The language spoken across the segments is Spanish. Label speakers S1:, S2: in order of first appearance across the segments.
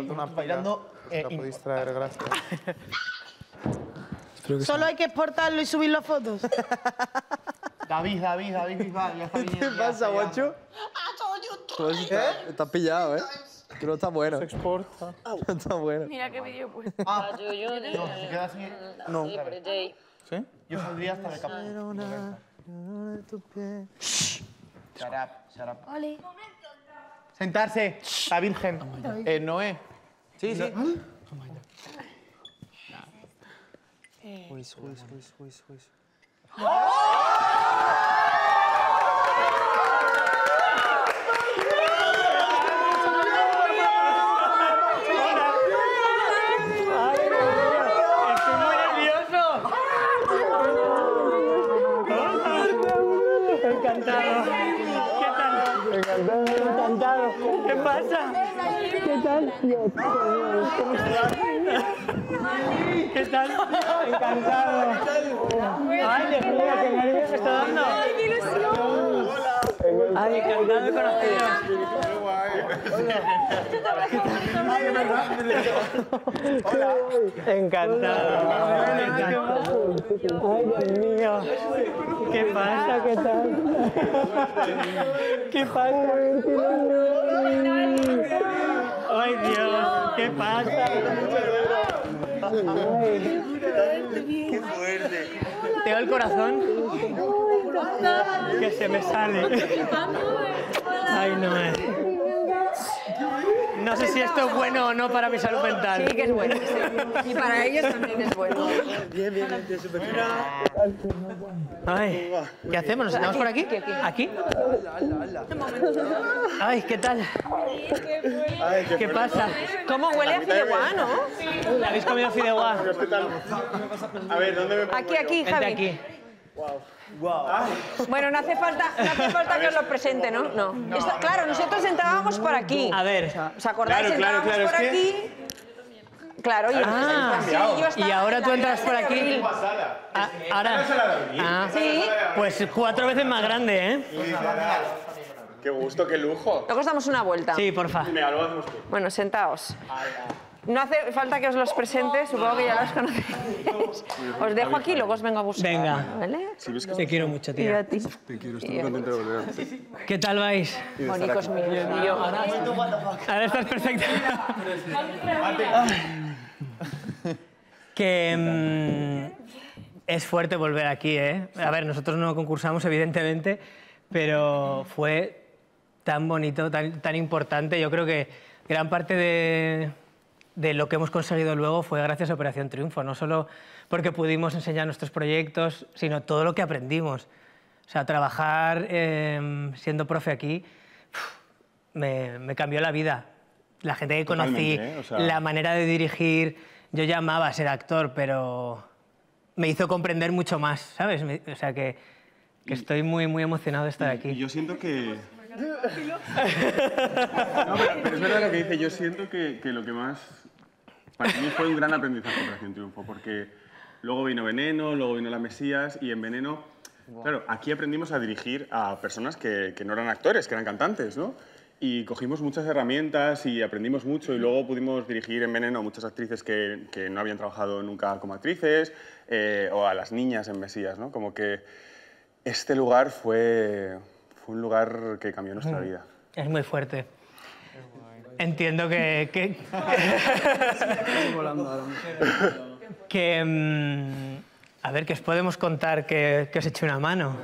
S1: falta una polla. La podéis traer, gracias.
S2: Solo hay que exportarlo y subir las fotos.
S3: David, ya está viniendo.
S4: ¿Qué pasa, guacho? Estás pillado, ¿eh? Pero está bueno.
S1: Se exporta.
S4: Está bueno.
S5: Mira qué vídeo pues.
S3: No, se queda así.
S1: No. ¿Sí?
S3: Yo saldría hasta de capa. Shut up.
S5: Oli.
S3: Sentarse, la Virgen.
S1: Noé.
S3: Sí, sí.
S6: Estoy muy nervioso. Encantado. ¿Qué tal? Encantado. ¿Qué pasa? ¿Qué tal? ¿Cómo estás? ¿Qué tal? Encantado. Ay, Dios mío, qué nervios me está dando. Ay, qué ilusión. Ay, encantado de conoceros. Hola. Encantado. Ay, Dios mío. ¿Qué pasa? ¿Qué tal? ¿Qué pasa? Ay, Dios. ¿Qué pasa? Ay. Qué fuerte. Tengo el corazón que se me sale. Ay, no es. No sé si esto es bueno o no para mi salud mental.
S5: Sí que es bueno. Sí. Y para ellos también es bueno.
S6: Bien, súper bien. Ay, ¿qué hacemos? ¿Nos sentamos por aquí? ¿Aquí? Ay, ¿qué tal? ¿Qué pasa?
S5: ¿Cómo huele a fideuá, no?
S6: ¿Habéis comido fideuá?
S7: A ver, ¿dónde me pongo
S5: Aquí,
S6: Vente
S5: Javi.
S6: aquí.
S5: Bueno, no hace falta que os lo presente, ¿no? No. Claro, nosotros entrábamos por aquí.
S6: A ver.
S5: ¿Os acordáis?
S7: Claro,
S5: Entrábamos por
S7: es que-
S5: aquí. Claro,
S6: Y ahora tú entras por aquí. Ahora.
S5: Sí.
S6: Pues 4 veces más grande, ¿eh?
S7: Qué gusto, qué lujo.
S5: Luego os damos una vuelta.
S6: Sí, porfa.
S7: Venga, lo hacemos tú.
S5: Bueno, sentaos. No hace falta que os los presente, supongo que ya los conocéis. Os dejo aquí, luego os vengo a buscar.
S6: Venga.
S5: ¿Vale?
S6: Te quiero mucho,
S5: Y
S6: tía.
S5: a ti.
S7: Te quiero, estoy muy contento de volver.
S6: ¿Qué tal vais?
S5: Monicos míos, tío.
S6: Ahora estás perfecta. Que es fuerte volver aquí, ¿eh? A ver, nosotros no concursamos, evidentemente, pero fue tan bonito, tan importante. Yo creo que gran parte de lo que hemos conseguido luego fue gracias a Operación Triunfo, no solo porque pudimos enseñar nuestros proyectos, sino todo lo que aprendimos. O sea, trabajar siendo profe aquí me cambió la vida. La gente que conocí,
S7: Totalmente, ¿eh? O sea...
S6: la manera de dirigir, yo ya amaba ser actor, pero me hizo comprender mucho más, ¿sabes? O sea, que estoy muy, muy emocionado de estar aquí.
S7: Y yo siento que... No, pero es verdad lo que dice. Yo siento que lo que más... Para mí fue un gran aprendizaje Operación Triunfo, porque luego vino Veneno, luego vino La Mesías, y en Veneno... Claro, aquí aprendimos a dirigir a personas que no eran actores, que eran cantantes, ¿no? Y cogimos muchas herramientas y aprendimos mucho, y luego pudimos dirigir en Veneno a muchas actrices que no habían trabajado nunca como actrices, o a las niñas en Mesías, ¿no? Como que este lugar fue un lugar que cambió nuestra vida.
S6: Es muy fuerte. Entiendo que a ver, que os podemos contar que os eche una mano.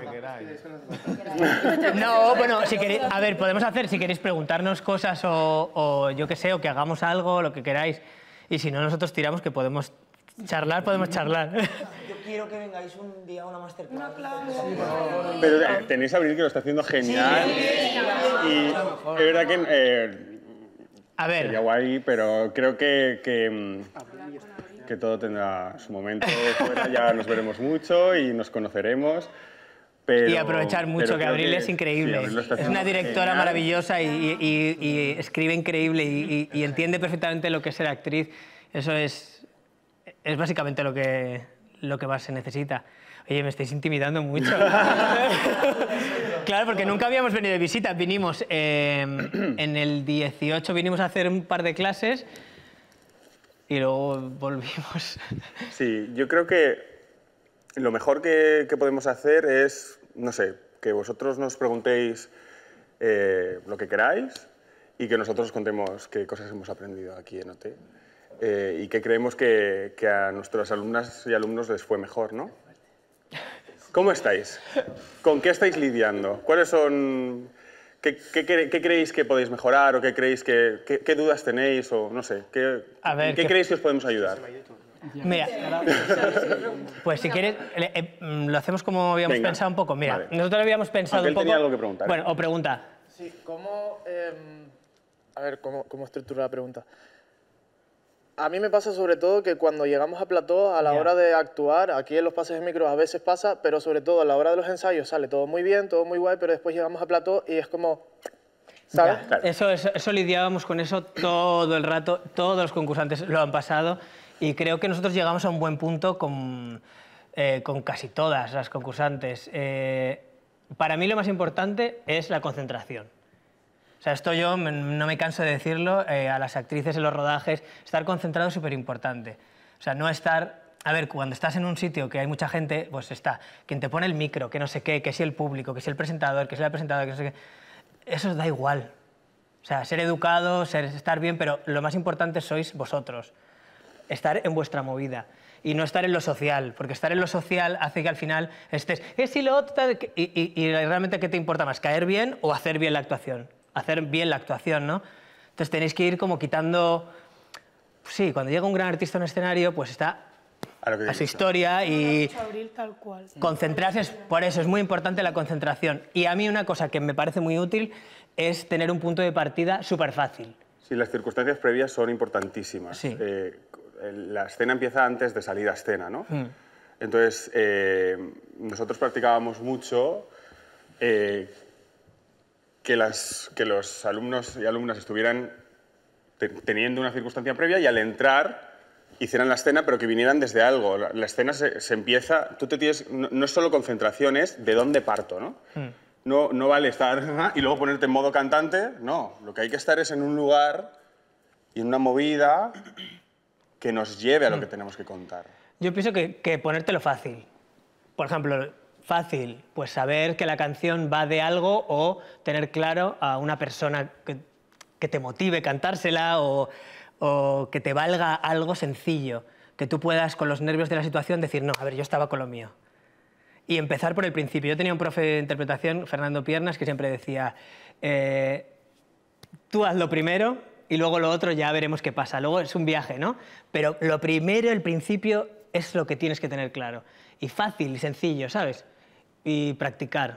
S6: No, bueno, si queréis, a ver, podemos hacer, si queréis preguntarnos cosas o yo qué sé, o que hagamos algo, lo que queráis. Y si no, nosotros tiramos, que podemos charlar, podemos charlar.
S8: Yo quiero que vengáis un día a una masterclass.
S7: Pero tenéis a Abril, que lo está haciendo genial. Y es verdad que
S6: A ver,
S7: sería guay, pero creo que todo tendrá su momento. Fuera ya nos veremos mucho y nos conoceremos. Pero,
S6: y aprovechar mucho, que Abril es increíble.
S7: Sí, Abril lo está
S6: es
S7: haciendo
S6: una directora
S7: genial.
S6: maravillosa y escribe increíble y entiende perfectamente lo que es ser actriz. Eso es básicamente lo que más se necesita. Oye, me estáis intimidando mucho. Claro, porque nunca habíamos venido de visita. Vinimos en el 18, vinimos a hacer un par de clases y luego volvimos.
S7: Sí, yo creo que lo mejor que podemos hacer es, no sé, que vosotros nos preguntéis lo que queráis y que nosotros os contemos qué cosas hemos aprendido aquí en OT y que creemos que a nuestras alumnas y alumnos les fue mejor, ¿no? ¿Cómo estáis? ¿Con qué estáis lidiando? ¿Cuáles son...? ¿Qué creéis que podéis mejorar o qué creéis qué dudas tenéis o no sé? ¿Qué creéis que os podemos ayudar?
S6: Mira, pues si quieres, lo hacemos como habíamos
S7: Venga,
S6: pensado un poco. Mira,
S7: vale.
S6: nosotros habíamos pensado
S7: Aunque
S6: un
S7: él
S6: poco...
S7: tenía algo que preguntar.
S6: Bueno, o pregunta.
S1: Sí, ¿cómo...? A ver, ¿cómo estructura la pregunta? A mí me pasa sobre todo que cuando llegamos a plató, a la hora de actuar, aquí en los pases de micro a veces pasa, pero sobre todo a la hora de los ensayos sale todo muy bien, todo muy guay, pero después llegamos a plató y es como... ¿Sabes?
S6: Ya, eso lidiábamos con eso todo el rato, todos los concursantes lo han pasado y creo que nosotros llegamos a un buen punto con casi todas las concursantes. Para mí lo más importante es la concentración. O sea, esto yo no me canso de decirlo a las actrices en los rodajes, estar concentrado es súper importante. O sea, no estar... A ver, cuando estás en un sitio que hay mucha gente, pues está quien te pone el micro, que no sé qué, que si el público, que si el presentador, que si la presentadora, que no sé qué... Eso os da igual. O sea, ser educado, estar bien, pero lo más importante sois vosotros. Estar en vuestra movida y no estar en lo social, porque estar en lo social hace que al final estés... si lo otro... Y realmente, ¿qué te importa más? ¿Caer bien o hacer bien la actuación? Hacer bien la actuación, ¿no? Entonces tenéis que ir como quitando... Sí, cuando llega un gran artista en un escenario, pues está a su historia y...
S2: Abril, tal cual.
S6: Concentrarse, por eso es muy importante la concentración. Y a mí una cosa que me parece muy útil es tener un punto de partida súper fácil.
S7: Sí, las circunstancias previas son importantísimas.
S6: Sí.
S7: La escena empieza antes de salir a escena, ¿no? Entonces, nosotros practicábamos mucho que los alumnos y alumnas estuvieran teniendo una circunstancia previa y al entrar hicieran la escena, pero que vinieran desde algo. La escena se empieza... Tú te tienes... No es solo concentración, es de dónde parto, ¿no? No vale estar y luego ponerte en modo cantante. No, lo que hay que estar es en un lugar y en una movida que nos lleve a lo que tenemos que contar.
S6: Yo pienso que ponértelo fácil. Por ejemplo, fácil, pues saber que la canción va de algo o tener claro a una persona que te motive cantársela o que te valga algo sencillo, que tú puedas con los nervios de la situación decir, no, a ver, yo estaba con lo mío. Y empezar por el principio. Yo tenía un profe de interpretación, Fernando Piernas, que siempre decía, tú haz lo primero y luego lo otro ya veremos qué pasa. Luego es un viaje, ¿no? Pero lo primero, el principio, es lo que tienes que tener claro. Y fácil y sencillo, ¿sabes? Y practicar.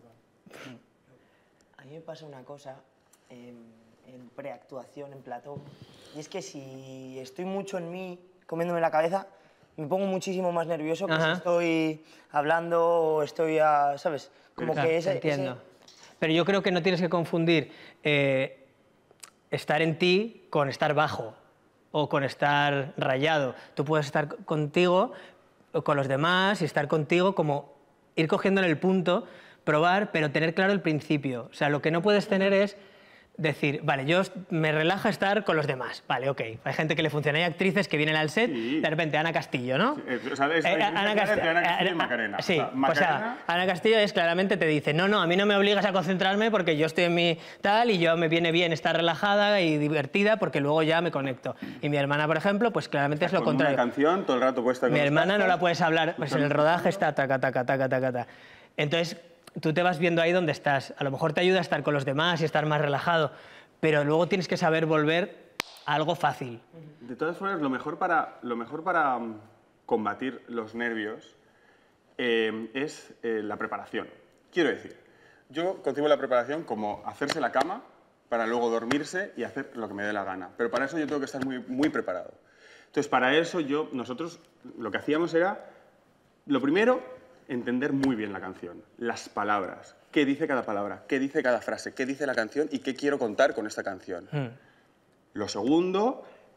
S8: A mí me pasa una cosa en preactuación, en plató, y es que si estoy mucho en mí, comiéndome la cabeza, me pongo muchísimo más nervioso que si estoy hablando o estoy, ¿sabes? Como
S6: Claro,
S8: que
S6: entiendo. Pero yo creo que no tienes que confundir estar en ti con estar bajo o con estar rayado. Tú puedes estar contigo, con los demás y estar contigo como ir cogiendo en el punto, probar, pero tener claro el principio. O sea, lo que no puedes tener es decir, vale, yo me relaja estar con los demás. Vale, ok. Hay gente que le funciona. Hay actrices que vienen al set, de repente Ana Castillo, ¿no?
S7: Ana Castillo y Macarena.
S6: Sí,
S7: o sea, Macarena...
S6: o sea, Ana Castillo es claramente te dice, no, a mí no me obligas a concentrarme porque yo estoy en mi tal y yo me viene bien estar relajada y divertida porque luego ya me conecto. Y mi hermana, por ejemplo, pues claramente es lo contrario.
S7: Una canción todo el rato puesta con
S6: Mi
S7: los
S6: hermana no
S7: cascos.
S6: la puedes hablar, pues en el rodaje está taca, taca, taca, taca, taca. Entonces, tú te vas viendo ahí donde estás. A lo mejor te ayuda a estar con los demás y estar más relajado, pero luego tienes que saber volver a algo fácil.
S7: De todas formas, lo mejor para combatir los nervios es la preparación. Quiero decir, yo concibo la preparación como hacerse la cama para luego dormirse y hacer lo que me dé la gana. Pero para eso yo tengo que estar muy preparado. Entonces, para eso nosotros lo que hacíamos era, lo primero, entender muy bien la canción, las palabras, qué dice cada palabra, qué dice cada frase, qué dice la canción y qué quiero contar con esta canción. Lo segundo,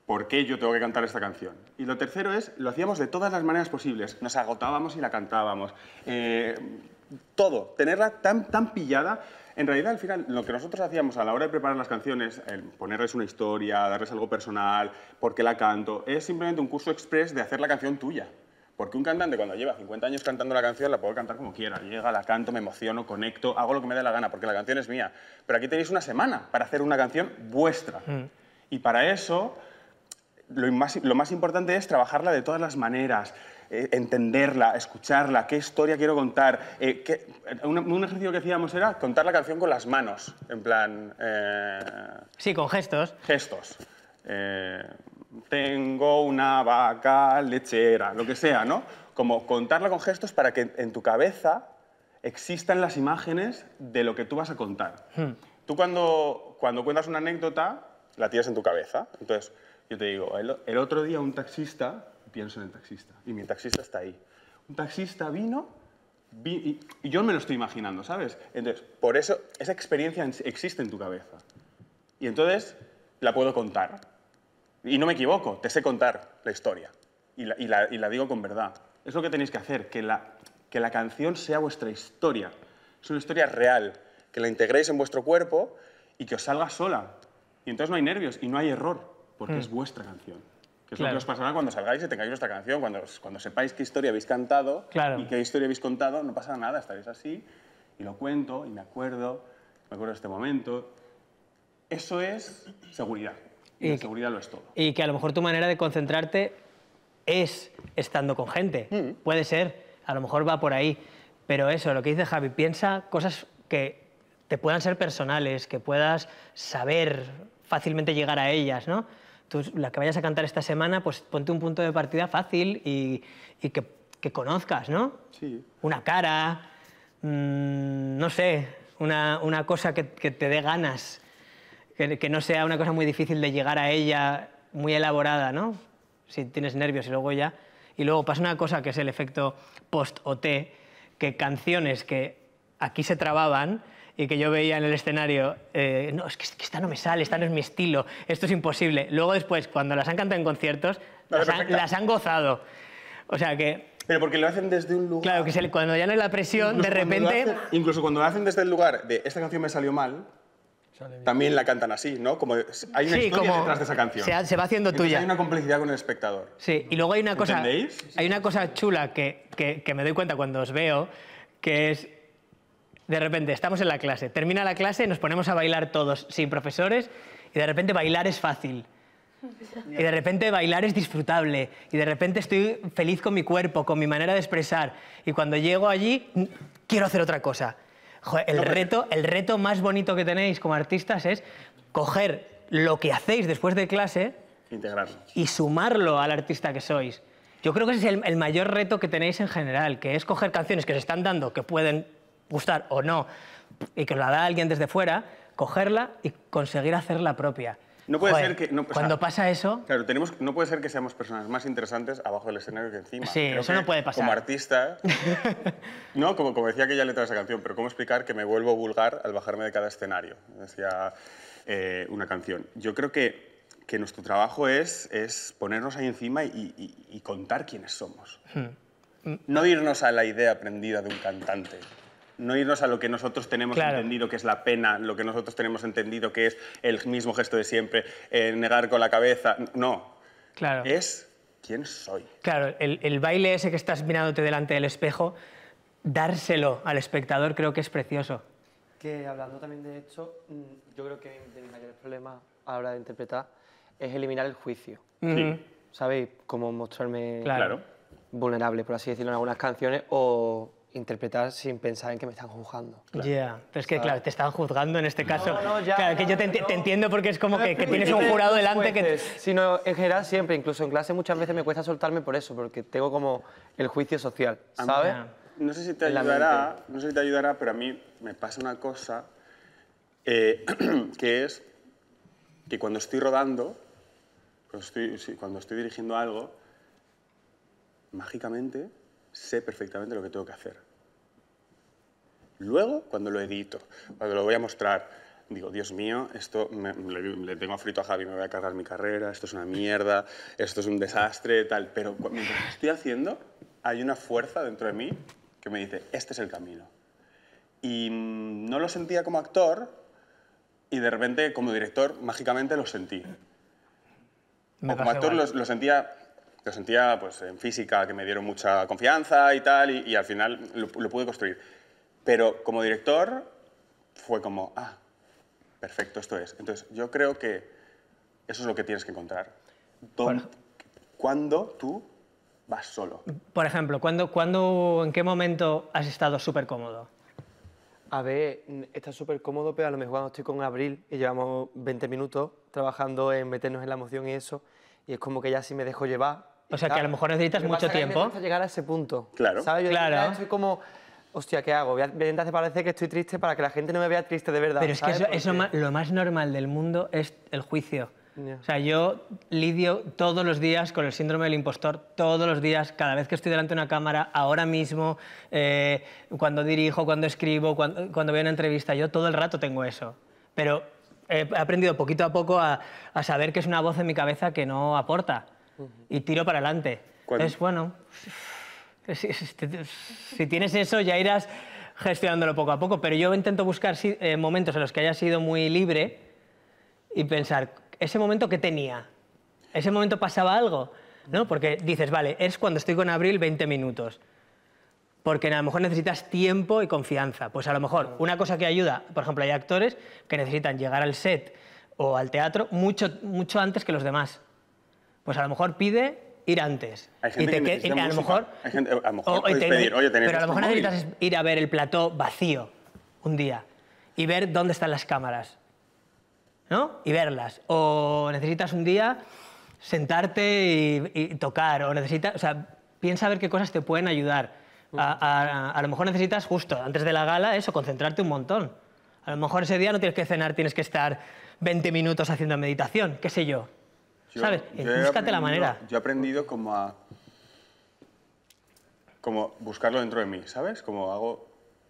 S7: ¿por qué yo tengo que cantar esta canción? Y lo tercero es, lo hacíamos de todas las maneras posibles. Nos agotábamos y la cantábamos. Todo, tenerla tan pillada. En realidad, al final, lo que nosotros hacíamos a la hora de preparar las canciones, el ponerles una historia, darles algo personal, por qué la canto, es simplemente un curso express de hacer la canción tuya. Porque un cantante, cuando lleva 50 años cantando la canción, la puedo cantar como quiera. Llega, la canto, me emociono, conecto, hago lo que me dé la gana, porque la canción es mía. Pero aquí tenéis una semana para hacer una canción vuestra. Y para eso, lo más importante es trabajarla de todas las maneras, entenderla, escucharla, qué historia quiero contar. Un ejercicio que hacíamos era contar la canción con las manos, en plan...
S6: Sí, con gestos.
S7: Gestos. Tengo una vaca lechera, lo que sea, ¿no? Como contarla con gestos para que en tu cabeza existan las imágenes de lo que tú vas a contar. Tú cuando cuentas una anécdota, la tienes en tu cabeza. Entonces, yo te digo, el otro día un taxista, pienso en el taxista, y mi taxista está ahí. Un taxista vino y yo me lo estoy imaginando, ¿sabes? Entonces, por eso, esa experiencia existe en tu cabeza. Y entonces, la puedo contar. Y no me equivoco, te sé contar la historia. Y la digo con verdad. Es lo que tenéis que hacer, que la canción sea vuestra historia. Es una historia real, que la integréis en vuestro cuerpo y que os salga sola. Y entonces no hay nervios y no hay error, porque es vuestra canción. Que es lo que os pasará cuando salgáis y tengáis vuestra canción. Cuando sepáis qué historia habéis cantado y qué historia habéis contado, no pasa nada, estaréis así y lo cuento y me acuerdo de este momento. Eso es seguridad. Y la seguridad lo es todo.
S6: Y que a lo mejor tu manera de concentrarte es estando con gente. Puede ser, a lo mejor va por ahí. Pero eso, lo que dice Javi, piensa cosas que te puedan ser personales, que puedas saber fácilmente llegar a ellas, ¿no? Tú, la que vayas a cantar esta semana, pues ponte un punto de partida fácil y que conozcas, ¿no?
S7: Sí.
S6: Una cara, no sé, una cosa que te dé ganas. Que no sea una cosa muy difícil de llegar a ella, muy elaborada, ¿no? Si tienes nervios y luego ya... Y luego pasa una cosa que es el efecto post-OT, que canciones que aquí se trababan y que yo veía en el escenario, no, es que esta no me sale, esta no es mi estilo, esto es imposible. Luego después, cuando las han cantado en conciertos, las han gozado. O sea que...
S7: Pero porque lo hacen desde un lugar...
S6: Claro, que cuando ya no hay la presión,
S7: incluso
S6: de repente...
S7: Incluso cuando lo hacen desde el lugar de esta canción me salió mal, también la cantan así, ¿no? Como hay una historia detrás de esa canción.
S6: Se va haciendo
S7: Entonces
S6: tuya.
S7: hay una complicidad con el espectador.
S6: Sí, y luego hay una cosa...
S7: ¿Entendéis?
S6: Hay una cosa chula que me doy cuenta cuando os veo, que es... De repente, estamos en la clase, termina la clase, nos ponemos a bailar todos, sin profesores, y de repente bailar es fácil. Y de repente bailar es disfrutable. Y de repente estoy feliz con mi cuerpo, con mi manera de expresar. Y cuando llego allí, quiero hacer otra cosa. Joder, el reto más bonito que tenéis como artistas es coger lo que hacéis después de clase
S7: integrarlo
S6: y sumarlo al artista que sois. Yo creo que ese es el mayor reto que tenéis en general, que es coger canciones que se están dando, que pueden gustar o no, y que os la da alguien desde fuera, cogerla y conseguir hacerla propia.
S7: No puede
S6: Joder,
S7: ser que... No,
S6: cuando pasa eso...
S7: Claro, no puede ser que seamos personas más interesantes abajo del escenario que encima.
S6: Sí,
S7: Creo
S6: eso
S7: que
S6: no puede pasar.
S7: Como artista... no, como decía aquella letra de esa canción, pero ¿cómo explicar que me vuelvo vulgar al bajarme de cada escenario? Decía una canción. Yo creo que nuestro trabajo es ponernos ahí encima y contar quiénes somos. No irnos a la idea aprendida de un cantante. No irnos a lo que nosotros tenemos entendido que es la pena, lo que nosotros tenemos entendido que es el mismo gesto de siempre, negar con la cabeza. No.
S6: Claro.
S7: Es quién soy.
S6: Claro, el baile ese que estás mirándote delante del espejo, dárselo al espectador creo que es precioso.
S9: Que hablando también de esto, yo creo que de mis mayores problemas a la hora de interpretar es eliminar el juicio.
S7: Sí.
S9: ¿Sabéis? Como mostrarme
S7: Claro.
S9: vulnerable, por así decirlo, en algunas canciones o interpretar sin pensar en que me están juzgando.
S6: Ya, pero es que claro, te están juzgando en este caso.
S9: ya,
S6: claro, que yo te entiendo porque es como que tienes un jurado delante que...
S9: Sino en general siempre, incluso en clase muchas veces me cuesta soltarme por eso, porque tengo como el juicio social, ¿sabes?
S7: No sé si te
S9: En la
S7: ayudará, pero a mí me pasa una cosa que es que cuando estoy rodando, cuando estoy dirigiendo algo, mágicamente sé perfectamente lo que tengo que hacer. Luego, cuando lo edito, cuando lo voy a mostrar, digo, Dios mío, esto le tengo frito a Javi, me voy a cargar mi carrera, esto es una mierda, esto es un desastre, tal. Pero mientras lo estoy haciendo, hay una fuerza dentro de mí que me dice, este es el camino. Y no lo sentía como actor y de repente, como director, mágicamente lo sentí. O como actor lo sentía pues, en física, que me dieron mucha confianza y tal, y al final lo pude construir. Pero como director fue como, perfecto, esto es. Entonces, yo creo que eso es lo que tienes que encontrar. Cuando tú vas solo.
S6: Por ejemplo, ¿en qué momento has estado súper cómodo?
S9: A ver, está súper cómodo, pero a lo mejor cuando estoy con Abril y llevamos 20 minutos trabajando en meternos en la emoción y eso, y es como que ya sí me dejo llevar.
S6: O sea, que a lo mejor necesitas mucho tiempo.
S9: Me gusta llegar a ese punto.
S7: Claro.
S9: ¿Sabes? Yo
S6: Claro.
S9: estoy como, hostia, ¿qué hago? Voy a intentar parecer que estoy triste para que la gente no me vea triste de verdad.
S6: Pero es que
S9: ¿sabes?
S6: lo más normal del mundo es el juicio.
S9: Ya.
S6: O sea, yo lidio todos los días con el síndrome del impostor, todos los días, cada vez que estoy delante de una cámara, ahora mismo, cuando dirijo, cuando escribo, cuando veo una entrevista, yo todo el rato tengo eso. Pero he aprendido poquito a poco a saber que es una voz en mi cabeza que no aporta y tiro para adelante. Entonces, bueno, si tienes eso ya irás gestionándolo poco a poco, pero yo intento buscar momentos en los que haya sido muy libre y pensar, ¿ese momento qué tenía? ¿Ese momento pasaba algo? ¿No? Porque dices, vale, es cuando estoy con Abril 20 minutos. Porque a lo mejor necesitas tiempo y confianza. Pues a lo mejor una cosa que ayuda, por ejemplo, hay actores que necesitan llegar al set o al teatro mucho antes que los demás. Pues a lo mejor pide ir antes.
S7: Hay gente que necesita
S6: a lo mejor,
S7: puedes pedir, oye, tenéis
S6: pero a lo mejor
S7: móvil.
S6: necesitas ir a ver el plató vacío un día y ver dónde están las cámaras, ¿no? Y verlas. O necesitas un día sentarte y tocar. O sea, piensa a ver qué cosas te pueden ayudar. A lo mejor necesitas justo antes de la gala eso, concentrarte un montón. A lo mejor ese día no tienes que cenar, tienes que estar 20 minutos haciendo meditación, qué sé yo. ¿Sabes? Búscate la manera.
S7: Yo he aprendido como buscarlo dentro de mí, ¿sabes? Como hago...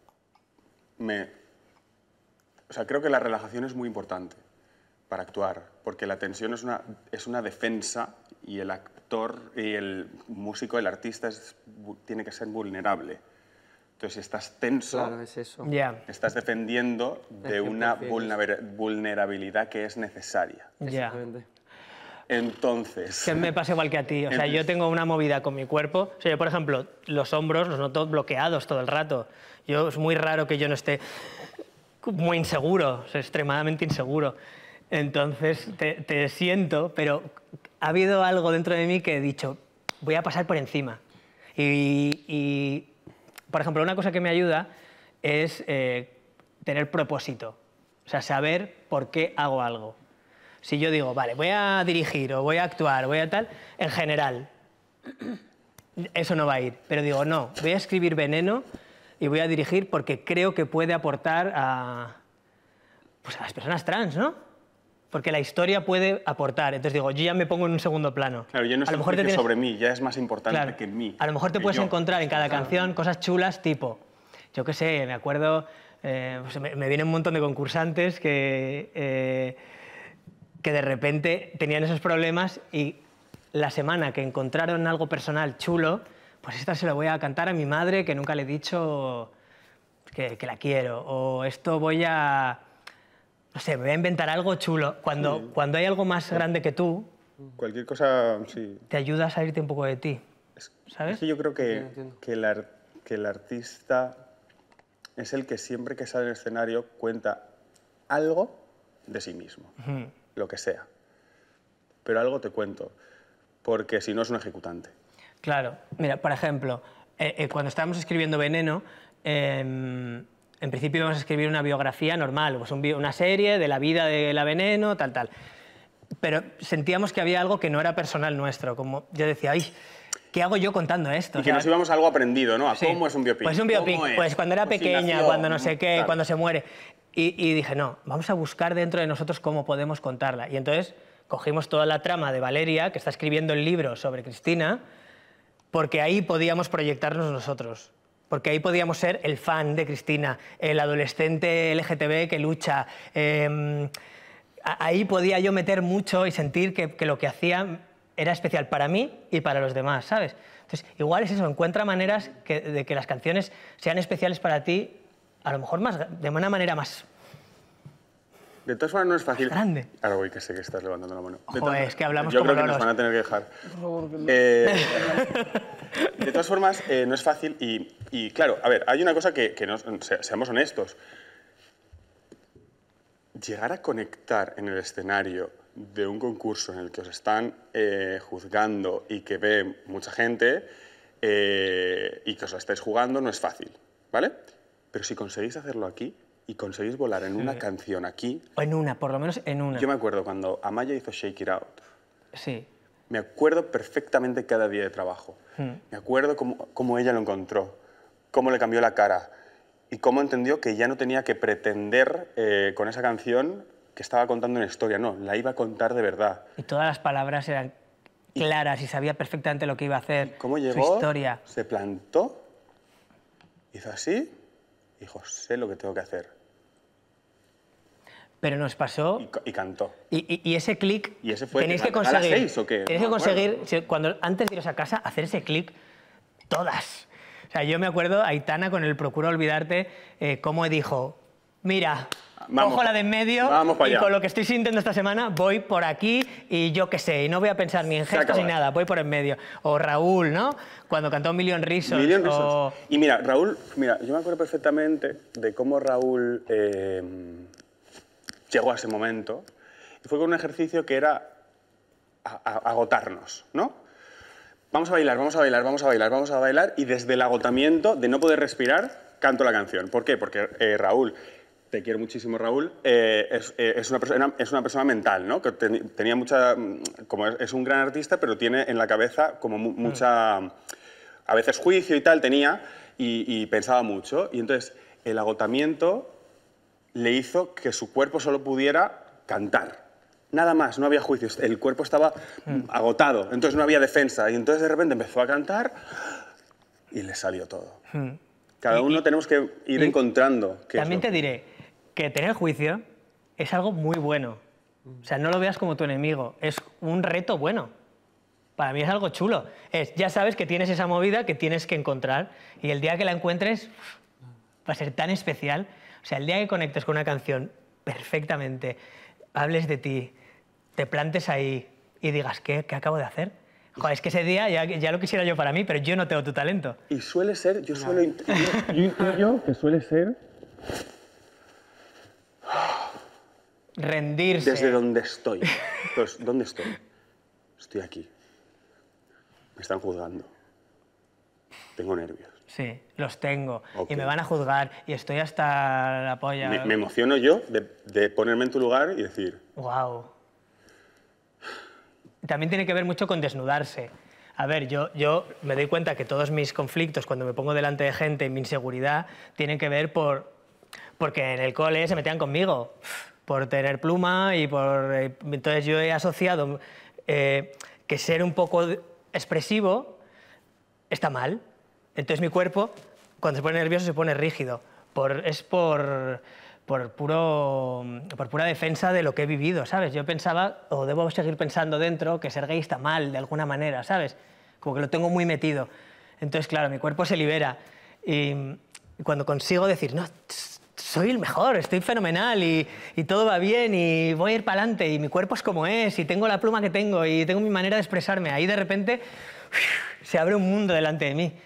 S7: O sea, creo que la relajación es muy importante para actuar, porque la tensión es una defensa y el actor y el músico, el artista, tiene que ser vulnerable. Entonces, si estás tenso,
S9: Claro, es eso.
S6: Ya,
S7: estás defendiendo de una vulnerabilidad que es necesaria.
S6: ya.
S9: Exactamente.
S7: Entonces...
S6: Que me pasa igual que a ti. O sea, yo tengo una movida con mi cuerpo. O sea, yo, por ejemplo, los hombros los noto bloqueados todo el rato. Es muy raro que yo no esté muy inseguro, o sea, extremadamente inseguro. Entonces, te siento, pero ha habido algo dentro de mí que he dicho, voy a pasar por encima. Y por ejemplo, una cosa que me ayuda es tener propósito. O sea, saber por qué hago algo. Si yo digo, vale, voy a dirigir o voy a actuar, voy a tal, en general, eso no va a ir. Pero digo, no, voy a escribir Veneno y voy a dirigir porque creo que puede aportar a las personas trans, ¿no? Porque la historia puede aportar. Entonces digo, yo ya me pongo en un segundo plano.
S7: Claro, yo no sé sobre mí, ya es más importante que mí.
S6: A lo mejor te puedes encontrar en cada canción cosas chulas tipo, yo qué sé, me acuerdo, pues me viene un montón de concursantes que de repente tenían esos problemas y la semana que encontraron algo personal chulo, pues esta se lo voy a cantar a mi madre que nunca le he dicho que la quiero. O esto voy a... No sé, me voy a inventar algo chulo. Cuando hay algo más grande que tú...
S7: Cualquier cosa, sí.
S6: Te ayuda a salirte un poco de ti, ¿sabes?
S7: Es que yo creo que el artista es el que siempre que sale en el escenario cuenta algo de sí mismo, lo que sea. Pero algo te cuento, porque si no es un ejecutante.
S6: Claro. Mira, por ejemplo, cuando estábamos escribiendo Veneno, en principio íbamos a escribir una biografía normal, pues una serie de la vida de la Veneno, tal, tal. Pero sentíamos que había algo que no era personal nuestro, como yo decía, ay, ¿qué hago yo contando esto?
S7: Y que nos íbamos a algo aprendido, ¿no? A cómo es un biopic.
S6: Pues un biopic, pues cuando era pequeña, cuando no sé qué,
S7: claro.
S6: cuando se muere. Y dije, no, vamos a buscar dentro de nosotros cómo podemos contarla. Y entonces cogimos toda la trama de Valeria, que está escribiendo el libro sobre Cristina, porque ahí podíamos proyectarnos nosotros. Porque ahí podíamos ser el fan de Cristina, el adolescente LGTB que lucha. Ahí podía yo meter mucho y sentir que lo que hacía era especial para mí y para los demás, ¿sabes? Entonces, igual es eso, encuentra maneras de que las canciones sean especiales para ti, a lo mejor de una manera más...
S7: De todas formas, no es fácil.
S6: Grande.
S7: Ahora voy, que sé que estás levantando la mano.
S6: Joder, es que hablamos
S7: Yo
S6: como
S7: creo que nos
S6: loros.
S7: van a tener que dejar. De todas formas, no es fácil y, claro, a ver, hay una cosa que seamos honestos. Llegar a conectar en el escenario de un concurso en el que os están juzgando y que ve mucha gente y que os la estáis jugando no es fácil, ¿vale? Pero si conseguís hacerlo aquí y conseguís volar en una canción aquí...
S6: O en una, por lo menos en una.
S7: Yo me acuerdo cuando Amaya hizo Shake It Out.
S6: Sí.
S7: Me acuerdo perfectamente cada día de trabajo. Me acuerdo cómo ella lo encontró, cómo le cambió la cara y cómo entendió que ya no tenía que pretender con esa canción que estaba contando una historia, no, la iba a contar de verdad.
S6: Y todas las palabras eran claras y sabía perfectamente lo que iba a hacer,
S7: ¿Cómo
S6: su
S7: llegó?
S6: historia.
S7: Se plantó, hizo así, dijo, sé lo que tengo que hacer.
S6: Pero nos pasó...
S7: Y cantó.
S6: Y ese clic...
S7: ¿Y ese fue
S6: tenéis
S7: a
S6: que conseguir,
S7: las 6 o qué?
S6: Tenéis
S7: No
S6: que
S7: me acuerdo.
S6: conseguir, antes de iros a casa, hacer ese clic todas. O sea, yo me acuerdo, Aitana, con el Procura Olvidarte, cómo dijo, mira,
S7: Vamos,
S6: cojo la de en medio
S7: vamos pa'
S6: y
S7: allá.
S6: con lo que estoy sintiendo esta semana voy por aquí y yo qué sé, y no voy a pensar ni en
S7: Se
S6: gestos ni
S7: acaba.
S6: nada, voy por en medio. O Raúl, ¿no? Cuando cantó Million Reasons.
S7: Million
S6: o-
S7: Reasons. Y mira, Raúl, yo me acuerdo perfectamente de cómo Raúl llegó a ese momento. Y fue con un ejercicio que era agotarnos, ¿no? Vamos a bailar, vamos a bailar, vamos a bailar, vamos a bailar, y desde el agotamiento de no poder respirar, canto la canción. ¿Por qué? Porque Raúl, te quiero muchísimo, Raúl, es una persona mental, ¿no? Que tenía mucha... Como es un gran artista, pero tiene en la cabeza como mucha... A veces juicio y tal tenía, y pensaba mucho. Y entonces el agotamiento le hizo que su cuerpo solo pudiera cantar. Nada más, no había juicios. El cuerpo estaba agotado, entonces no había defensa. Y entonces de repente empezó a cantar y le salió todo. Cada uno tenemos que ir encontrando.
S6: También te diré que tener juicio es algo muy bueno. O sea, no lo veas como tu enemigo, es un reto bueno. Para mí es algo chulo. Ya sabes que tienes esa movida que tienes que encontrar y el día que la encuentres va a ser tan especial. O sea, el día que conectes con una canción perfectamente, hables de ti, te plantes ahí y digas, ¿qué acabo de hacer? Joder, es que ese día ya lo quisiera yo para mí, pero yo no tengo tu talento.
S7: Y suele ser, yo intuyo que suele ser...
S6: Rendirse.
S7: Desde donde estoy. Pues, ¿dónde estoy? Estoy aquí. Me están juzgando. Tengo nervios.
S6: Sí, los tengo.
S7: Ok.
S6: Y me van a juzgar y estoy hasta la polla.
S7: Me emociono yo de ponerme en tu lugar y decir...
S6: Wow. También tiene que ver mucho con desnudarse. A ver, yo me doy cuenta que todos mis conflictos, cuando me pongo delante de gente, mi inseguridad, tienen que ver porque en el cole se metían conmigo, por tener pluma y por... Entonces yo he asociado que ser un poco expresivo está mal. Entonces mi cuerpo, cuando se pone nervioso, se pone rígido. Es por pura defensa de lo que he vivido, ¿sabes? Yo pensaba, o debo seguir pensando dentro, que ser gay está mal, de alguna manera, ¿sabes? Como que lo tengo muy metido. Entonces, claro, mi cuerpo se libera. Y cuando consigo decir, no, soy el mejor, estoy fenomenal y todo va bien y voy a ir para adelante y mi cuerpo es como es y tengo la pluma que tengo y tengo mi manera de expresarme, ahí de repente se abre un mundo delante de mí.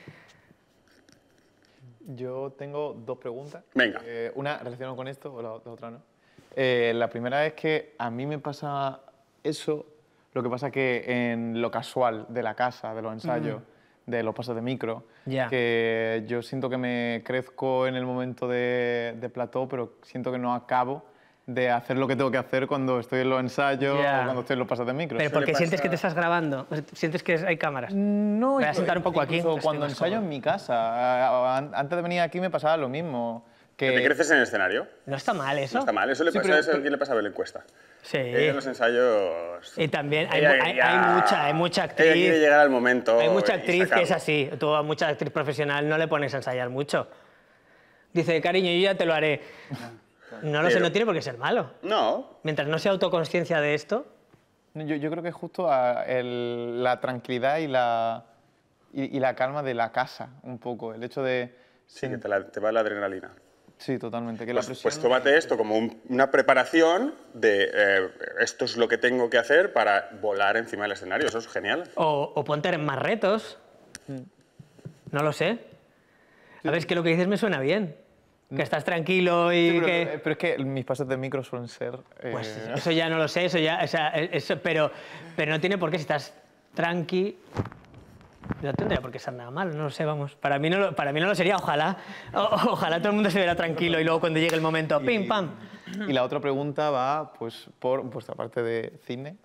S10: Yo tengo dos preguntas.
S7: Venga.
S10: Una relacionada con esto, o la otra no. La primera es que a mí me pasa eso, lo que pasa que en lo casual de la casa, de los ensayos, de los pasos de micro, que yo siento que me crezco en el momento de plató, pero siento que no acabo de hacer lo que tengo que hacer cuando estoy en los ensayos o cuando estoy en los pasos de micro.
S6: ¿Pero porque sientes que te estás grabando? ¿Sientes que hay cámaras?
S10: No,
S6: Voy a sentar un poco aquí.
S10: cuando ensayo en mi casa. Antes de venir aquí me pasaba lo mismo.
S7: ¿Que te creces en el escenario?
S6: No está mal eso.
S7: No está mal, eso le pasa, eso ¿quién le pasa a Belén Cuesta?
S6: Sí.
S7: Ella en los ensayos...
S6: Y también hay
S7: ella
S6: mucha actriz.
S7: Ella quiere llegar al momento.
S6: Hay mucha
S7: y
S6: actriz que
S7: sacarlo.
S6: es así. Tú a mucha actriz profesional no le pones a ensayar mucho. Dice, cariño, yo ya te lo haré. No lo sé, no tiene por qué ser malo.
S7: No.
S6: Mientras no sea autoconsciencia de esto.
S10: Yo creo que es justo la tranquilidad y la calma de la casa, un poco. El hecho de...
S7: Sí, que te va la adrenalina.
S10: Sí, totalmente. Que
S7: Pues,
S10: la presión...
S7: pues tómate esto como una preparación de esto es lo que tengo que hacer para volar encima del escenario. Eso es genial.
S6: O ponte en más retos. No lo sé. A ver, es que lo que dices me suena bien. Que estás tranquilo y
S10: Sí,
S6: que...
S10: pero es que mis pases de micro suelen ser...
S6: Pues eso ya no lo sé, eso ya... O sea, pero no tiene por qué, si estás tranqui... No tendría por qué ser nada mal, no lo sé, vamos. Para mí no lo sería, ojalá. Ojalá todo el mundo se viera tranquilo y luego cuando llegue el momento, ¡pim, pam!
S10: Y la otra pregunta va pues, por vuestra parte de cine.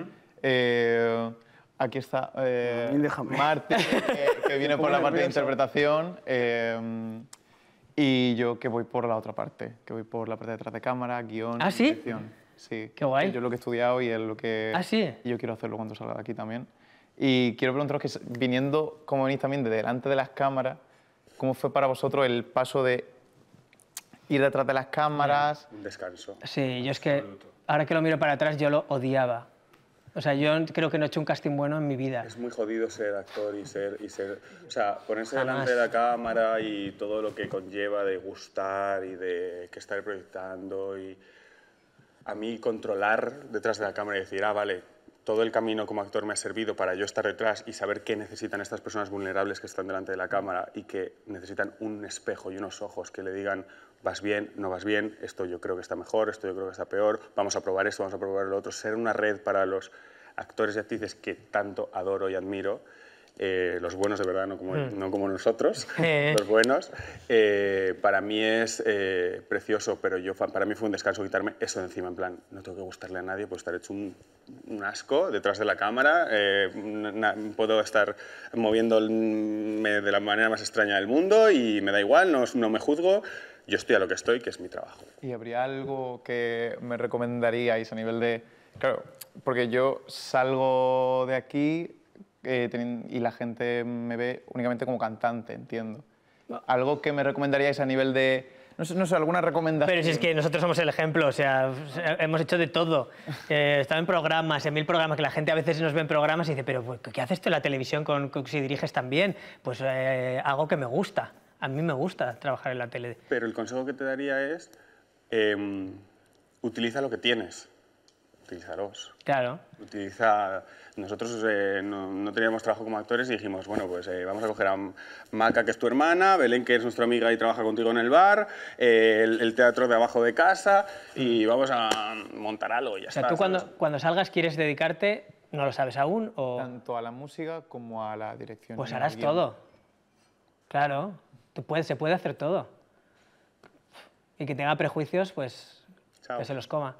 S10: Aquí está Marti, que viene por la parte de interpretación. Y yo que voy por la otra parte, que voy por la parte de detrás de cámara, guión,
S6: ¿Ah, sí?
S10: dirección. Sí.
S6: Qué guay.
S10: Yo es lo que he estudiado y es lo que...
S6: ¿Ah, sí?
S10: y yo quiero hacerlo cuando salga de aquí también. Y quiero preguntaros que viniendo, como venís también de delante de las cámaras, ¿cómo fue para vosotros el paso de ir detrás de las cámaras?
S7: Un descanso.
S6: Sí, yo es que ahora que lo miro para atrás yo lo odiaba. O sea, yo creo que no he hecho un casting bueno en mi vida.
S7: Es muy jodido ser actor y ser... O sea, ponerse
S6: Jamás.
S7: delante de la cámara y todo lo que conlleva de gustar y de que estar proyectando y... A mí controlar detrás de la cámara y decir, ah, vale, todo el camino como actor me ha servido para yo estar detrás y saber qué necesitan estas personas vulnerables que están delante de la cámara y que necesitan un espejo y unos ojos que le digan, vas bien, no vas bien, esto yo creo que está mejor, esto yo creo que está peor, vamos a probar esto, vamos a probar lo otro. Ser una red para los actores y actrices que tanto adoro y admiro, los buenos de verdad, no como nosotros, los buenos, para mí es precioso, pero para mí fue un descanso quitarme eso de encima, en plan, no tengo que gustarle a nadie, puedo estar hecho un asco detrás de la cámara, puedo estar moviéndome de la manera más extraña del mundo y me da igual, no me juzgo, yo estoy a lo que estoy, que es mi trabajo.
S10: ¿Y habría algo que me recomendaríais a nivel de...? Claro, porque yo salgo de aquí y la gente me ve únicamente como cantante, entiendo. ¿Algo que me recomendaríais a nivel de...? No sé, alguna recomendación.
S6: Pero si es que nosotros somos el ejemplo, o sea, hemos hecho de todo. He estado en programas, en 1000 programas, que la gente a veces nos ve en programas y dice, pero pues, ¿qué haces tú en la televisión si diriges tan bien? Pues algo que me gusta. A mí me gusta trabajar en la tele.
S7: Pero el consejo que te daría es, utiliza lo que tienes. Utilízalos.
S6: Claro.
S7: Nosotros no teníamos trabajo como actores y dijimos, bueno, pues vamos a coger a Maca, que es tu hermana, Belén, que es nuestra amiga y trabaja contigo en el bar, el teatro de abajo de casa y vamos a montar algo y ya está.
S6: O sea, tú cuando salgas quieres dedicarte, no lo sabes aún, o...
S10: Tanto a la música como a la dirección.
S6: Pues
S10: y al
S6: harás
S10: guión.
S6: todo. Claro, se puede hacer todo. Y que tenga prejuicios, pues
S7: Chao.
S6: que se los coma.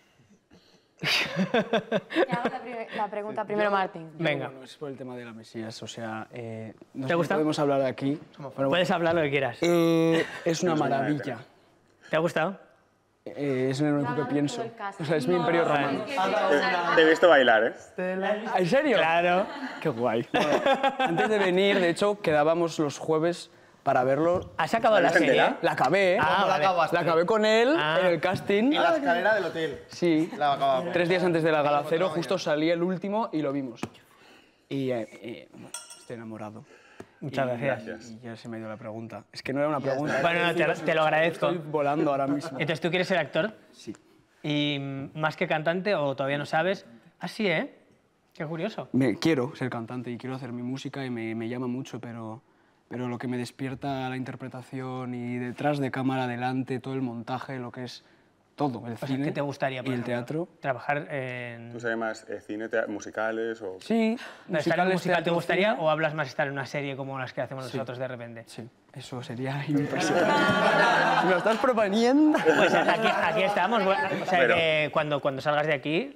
S11: Te hago la pregunta primero, Martín.
S6: Venga.
S12: Bueno, es por el tema de la Mesías, o sea, no
S6: ¿Te
S12: sé
S6: gusta?
S12: si podemos hablar aquí.
S6: Puedes hablar lo que quieras.
S12: Es una maravilla.
S6: ¿Te ha gustado?
S12: Es lo único que pienso. O sea, es mi imperio romano.
S7: Te he visto bailar,
S12: ¿En serio?
S6: Claro.
S12: Qué guay. Bueno, antes de venir, de hecho, quedábamos los jueves para verlo.
S6: ¿Has acabado la serie?
S12: La acabé.
S6: Ah, vale.
S12: La acabé con él en el casting.
S3: En la escalera del hotel.
S12: Sí.
S3: La acabamos.
S12: 3 días antes de la gala cero, justo salí el último y lo vimos. Y estoy enamorado.
S6: Muchas gracias.
S12: Y ya se me ha ido la pregunta. Es que no era una pregunta.
S6: Bueno, te lo agradezco.
S12: Estoy volando ahora mismo.
S6: Entonces, ¿tú quieres ser actor?
S12: Sí.
S6: ¿Y más que cantante o todavía no sabes? Ah, sí, ¿eh? Qué curioso.
S12: Quiero ser cantante y quiero hacer mi música y me llama mucho, pero lo que me despierta la interpretación y detrás de cámara, delante, todo el montaje, lo que es todo, el cine
S6: ¿qué te gustaría, por
S12: y el
S6: ejemplo?
S12: teatro.
S6: ¿Trabajar en...?
S7: ¿Tú sabes más cine, musicales o...?
S12: Sí,
S6: ¿Estar en un musical te
S12: teatro,
S6: gustaría
S12: cine.
S6: o hablas más estar en una serie como las que hacemos nosotros de repente?
S12: Sí, eso sería impresionante. ¿Me lo estás proponiendo?
S6: Pues aquí estamos. O sea, que cuando salgas de aquí,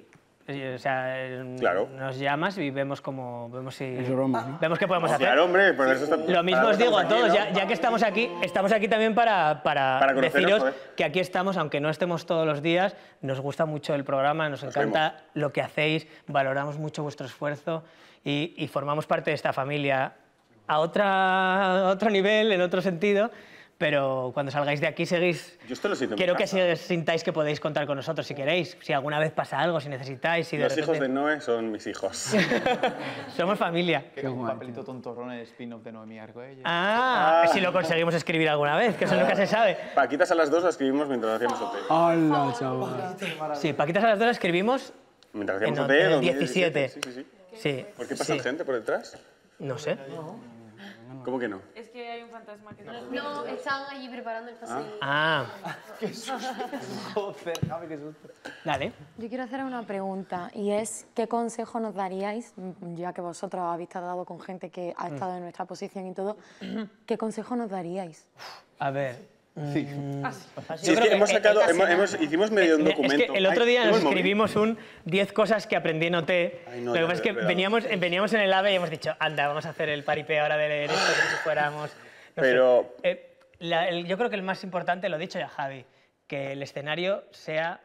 S6: O sea,
S7: Claro.
S6: nos llamas y vemos si
S12: Es broma, ¿no?
S6: vemos qué podemos hacer.
S7: Claro, hombre, por eso está...
S6: Lo mismo os digo a todos, ya que estamos aquí también para
S7: conocernos,
S6: deciros
S7: joder.
S6: que aquí estamos, aunque no estemos todos los días, nos gusta mucho el programa, nos encanta lo que hacéis, valoramos mucho vuestro esfuerzo y formamos parte de esta familia a otro nivel, en otro sentido. Pero cuando salgáis de aquí seguís...
S7: Yo esto lo siento en
S6: Quiero
S7: mi
S6: que
S7: casa.
S6: sintáis que podéis contar con nosotros si queréis, si alguna vez pasa algo, si necesitáis, si de
S7: Los hijos
S6: repente...
S7: de Noé son mis hijos.
S6: Somos familia.
S10: Que un papelito tontorrón en el spin-off de Noemí Argüelles.
S6: Si lo conseguimos escribir alguna vez, que eso nunca se sabe.
S7: Paquitas a las 2 la escribimos mientras hacíamos OT.
S12: ¡Hala, chaval!
S6: Sí, Paquitas a las 2 la escribimos
S7: Mientras hacíamos
S6: en
S7: OT,
S6: el
S7: 2017.
S6: 17.
S7: Sí.
S6: Sí.
S7: ¿Por qué pasa
S6: sí.
S7: gente por detrás?
S6: No sé.
S7: ¿Cómo que no?
S11: Es que hay un fantasma que no, están allí preparando el paseo.
S9: ¡Qué susto! Joder, Javi, qué susto.
S6: Dale.
S11: Yo quiero hacer una pregunta y es, ¿qué consejo nos daríais, ya que vosotros habéis tratado con gente que ha estado en nuestra posición y todo, ¿qué consejo nos daríais?
S6: A ver.
S7: Sí.
S6: Yo
S7: es
S6: creo
S7: que hemos sacado,
S6: hicimos
S7: medio un documento.
S6: Es que el otro día
S7: Ay,
S6: nos
S7: tengo el móvil.
S6: escribimos un 10 cosas que aprendí en OT.
S7: no,
S6: Lo que
S7: ya,
S6: pasa es que
S7: verdad.
S6: veníamos en el AVE y hemos dicho, anda, vamos a hacer el paripé ahora de leer esto como si fuéramos... no sé.
S7: Pero-
S6: Yo creo que el más importante, lo he dicho ya Javi, que el escenario sea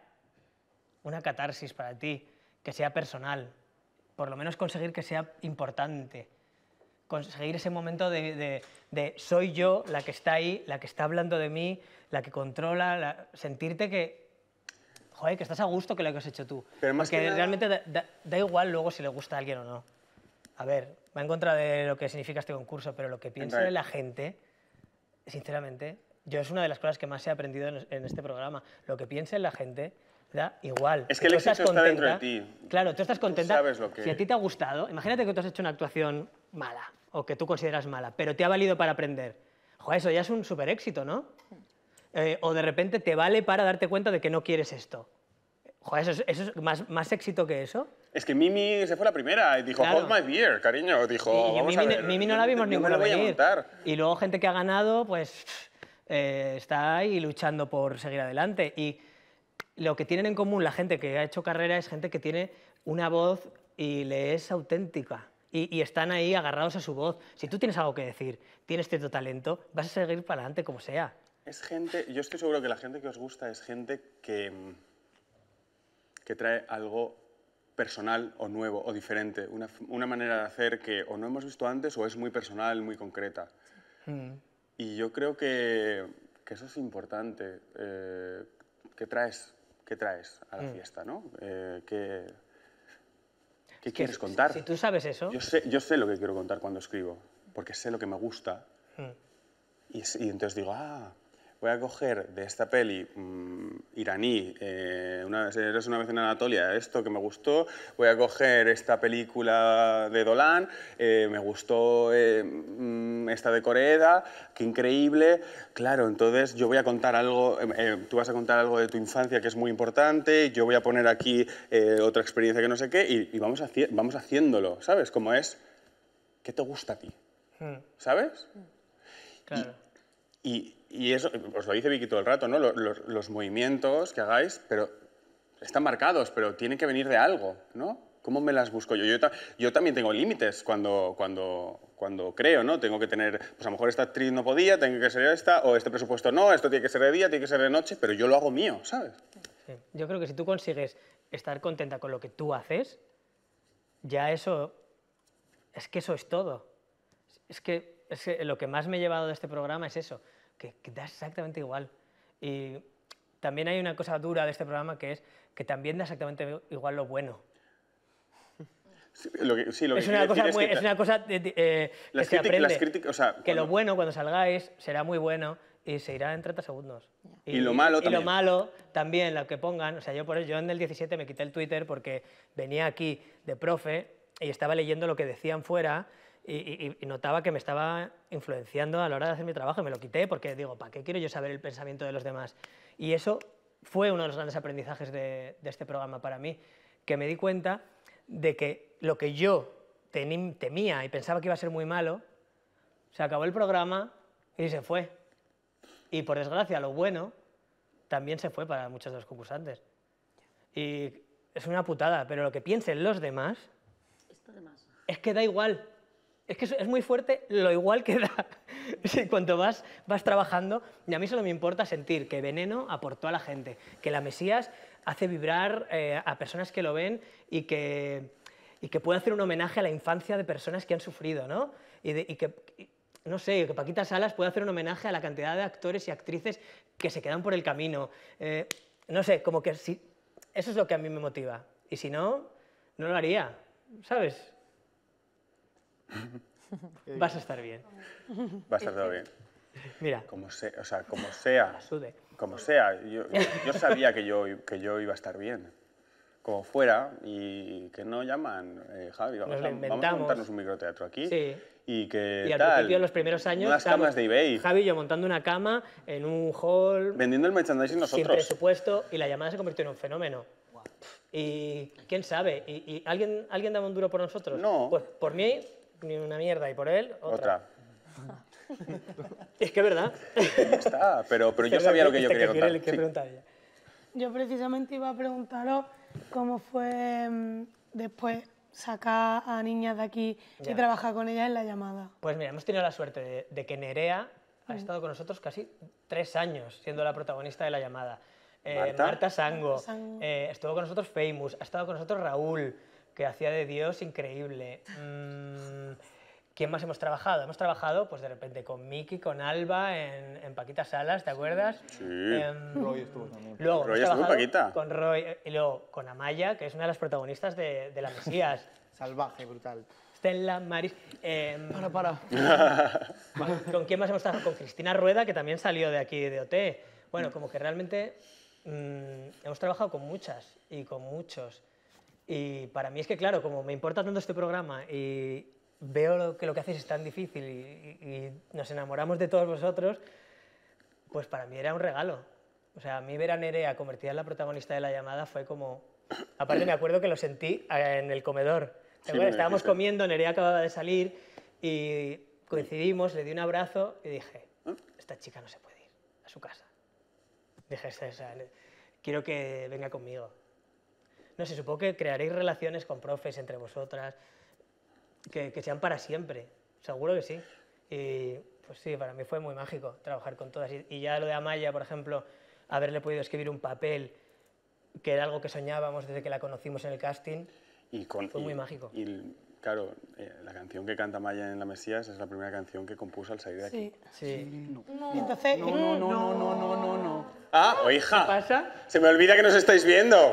S6: una catarsis para ti, que sea personal, por lo menos conseguir que sea importante. Conseguir ese momento de soy yo la que está ahí, la que está hablando de mí, la que controla, sentirte que, joder, que estás a gusto con lo que has hecho tú.
S7: Pero más
S6: Porque
S7: que nada-
S6: realmente da igual luego si le gusta a alguien o no. A ver, va en contra de lo que significa este concurso, pero lo que piensa de la gente, sinceramente, yo es una de las cosas que más he aprendido en este programa. Lo que piense la gente da igual.
S7: Es que el
S6: tú
S7: éxito
S6: estás
S7: está dentro de
S6: contenta-
S7: ti.
S6: Claro, tú estás contenta.
S7: sabes lo que-
S6: Si a ti te ha gustado, imagínate que tú has hecho una actuación mala o que tú consideras mala, pero te ha valido para aprender. Joder, eso ya es un súper éxito, ¿no? O de repente te vale para darte cuenta de que no quieres esto. Joder, eso es más éxito que eso.
S7: Es que Mimi se fue la primera y dijo,
S6: Claro.
S7: hold my beer, cariño. Dijo,
S6: Y
S7: vamos a ver.
S6: Mimi no la vimos
S7: yo me
S6: ninguna
S7: la voy a
S6: venir.
S7: montar.
S6: Y luego gente que ha ganado, pues está ahí luchando por seguir adelante. Y lo que tienen en común la gente que ha hecho carrera es gente que tiene una voz y le es auténtica. Y están ahí agarrados a su voz. Si tú tienes algo que decir, tienes cierto talento, vas a seguir para adelante como sea.
S7: Es gente, yo estoy seguro que la gente que os gusta es gente que trae algo personal o nuevo o diferente, una manera de hacer que o no hemos visto antes o es muy personal, muy concreta. Y yo creo que eso es importante. ¿Qué traes a la fiesta, no? ¿Qué quieres contar?
S6: Si tú sabes eso...
S7: Yo sé lo que quiero contar cuando escribo, porque sé lo que me gusta. Y entonces digo, voy a coger de esta peli iraní, Eres una vez en Anatolia, esto que me gustó, voy a coger esta película de Dolan, me gustó esta de Corea, qué increíble. Claro, entonces yo voy a contar algo, tú vas a contar algo de tu infancia que es muy importante, yo voy a poner aquí otra experiencia que no sé qué, y vamos haciéndolo, ¿sabes? Como es, ¿qué te gusta a ti? ¿Sabes?
S6: Claro.
S7: Y eso, os lo dice Vicky todo el rato, ¿no? Los movimientos que hagáis, pero están marcados, pero tienen que venir de algo, ¿no? ¿Cómo me las busco yo? Yo también tengo límites cuando creo, ¿no? Tengo que tener, pues a lo mejor esta actriz no podía, tengo que ser esta, o este presupuesto no, esto tiene que ser de día, tiene que ser de noche, pero yo lo hago mío, ¿sabes?
S6: Sí. Yo creo que si tú consigues estar contenta con lo que tú haces, ya eso... Es que eso es todo. Es que lo que más me he llevado de este programa es eso, que da exactamente igual. Y también hay una cosa dura de este programa que es que también da exactamente igual lo bueno. Es una cosa que se aprende. Que lo bueno, cuando salgáis, será muy bueno y se irá en 30 segundos.
S7: Y lo malo también.
S6: Y lo malo también, lo que pongan. O sea, yo en el 17 me quité el Twitter porque venía aquí de profe y estaba leyendo lo que decían fuera y notaba que me estaba influenciando a la hora de hacer mi trabajo y me lo quité porque digo, ¿para qué quiero yo saber el pensamiento de los demás? Y eso fue uno de los grandes aprendizajes de este programa para mí, que me di cuenta de que lo que yo temía y pensaba que iba a ser muy malo, se acabó el programa y se fue. Y por desgracia, lo bueno también se fue para muchos de los concursantes. Y es una putada, pero lo que piensen los demás es que da igual. Es que es muy fuerte lo igual que da. Cuanto vas trabajando, y a mí solo me importa sentir que Veneno aportó a la gente, que La Mesías hace vibrar a personas que lo ven y que puede hacer un homenaje a la infancia de personas que han sufrido, ¿no? No sé, que Paquita Salas puede hacer un homenaje a la cantidad de actores y actrices que se quedan por el camino. No sé, como que sí, eso es lo que a mí me motiva. Y si no, no lo haría, ¿sabes? Vas a estar bien.
S7: Va a estar todo bien.
S6: Mira.
S7: Como sea.
S6: Sude.
S7: Como sea. Yo sabía que yo iba a estar bien. Como fuera, y que no llaman, Javi, vamos a montarnos un microteatro aquí.
S6: Sí.
S7: Y que
S6: Y al
S7: tal,
S6: principio, en los primeros años,
S7: unas camas de eBay.
S6: Javi y yo montando una cama en un hall.
S7: Vendiendo el merchandising nosotros.
S6: Sin presupuesto, y la llamada se convirtió en un fenómeno. Y quién sabe, ¿y alguien daba un duro por nosotros?
S7: No.
S6: Pues por mí, ni una mierda, y por él, otra. Es que es verdad.
S7: Ya está, pero yo sabía lo que yo quería contar.
S6: ¿Qué preguntar ella?
S2: Yo precisamente iba a preguntaros cómo fue después sacar a niñas de aquí y trabajar con ellas en la llamada.
S6: Pues mira, hemos tenido la suerte de que Nerea ha estado con nosotros casi 3 años, siendo la protagonista de la llamada. Marta Sango, estuvo con nosotros Famous, ha estado con nosotros Raúl, que hacía de Dios increíble. ¿Quién más hemos trabajado? Hemos trabajado, pues de repente, con Miki, con Alba, en Paquita Salas, ¿te acuerdas?
S7: Sí.
S10: Roy estuvo también.
S7: Roy
S6: Luego hemos
S7: estuvo en
S6: trabajado
S7: Paquita.
S6: con Roy, y luego con Amaya, que es una de las protagonistas de La Mesías.
S3: Salvaje, brutal.
S6: Stella, Maris...
S3: Para.
S6: ¿Con quién más hemos trabajado? Con Cristina Rueda, que también salió de aquí, de OT. Bueno, como que realmente hemos trabajado con muchas y con muchos. Y para mí es que, claro, como me importa tanto este programa y veo que lo que hacéis es tan difícil y nos enamoramos de todos vosotros, pues para mí era un regalo. O sea, a mí ver a Nerea convertida en la protagonista de la llamada fue como... Aparte me acuerdo que lo sentí en el comedor.
S7: Sí,
S6: Estábamos comiendo, Nerea acababa de salir y coincidimos, le di un abrazo y dije, esta chica no se puede ir a su casa. Dije, quiero que venga conmigo. No sé, supongo que crearéis relaciones con profes entre vosotras que sean para siempre, seguro que sí. Y pues sí, para mí fue muy mágico trabajar con todas. Y ya lo de Amaya, por ejemplo, haberle podido escribir un papel, que era algo que soñábamos desde que la conocimos en el casting, fue muy mágico.
S7: Y claro, la canción que canta Amaya en La Mesías es la primera canción que compuso al salir de aquí.
S6: Sí.
S2: No. Entonces,
S12: No.
S7: Ah, o hija.
S6: ¿Qué pasa?
S7: Se me olvida que nos estáis viendo.